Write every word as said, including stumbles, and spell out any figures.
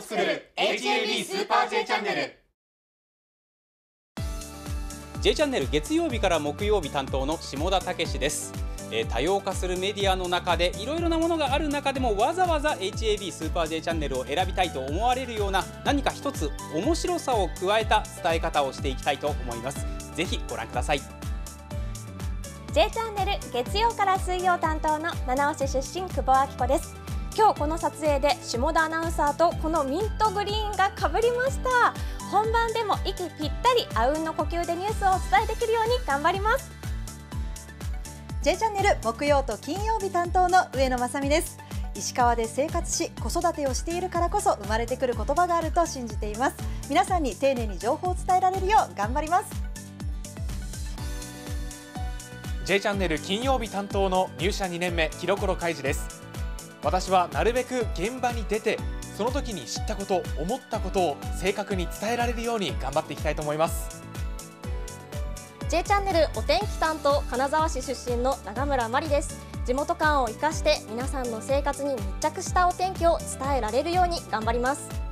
を作る エイチエービー スーパー J チャンネル。 J チャンネル月曜日から木曜日担当の下田武です。えー、多様化するメディアの中でいろいろなものがある中でもわざわざ エイチエービー スーパー J チャンネルを選びたいと思われるような何か一つ面白さを加えた伝え方をしていきたいと思います。ぜひご覧ください。 J チャンネル月曜から水曜担当の七尾市出身久保明子です。今日この撮影で下田アナウンサーとこのミントグリーンがかぶりました。本番でも息ぴったりあうんの呼吸でニュースをお伝えできるように頑張ります。 J チャンネル木曜と金曜日担当の上野正美です。石川で生活し子育てをしているからこそ生まれてくる言葉があると信じています。皆さんに丁寧に情報を伝えられるよう頑張ります。 J チャンネル金曜日担当の入社にねんめ木所海二です。私はなるべく現場に出てその時に知ったこと思ったことを正確に伝えられるように頑張っていきたいと思います。 J チャンネルお天気担当金沢市出身の長村真理です。地元感を生かして皆さんの生活に密着したお天気を伝えられるように頑張ります。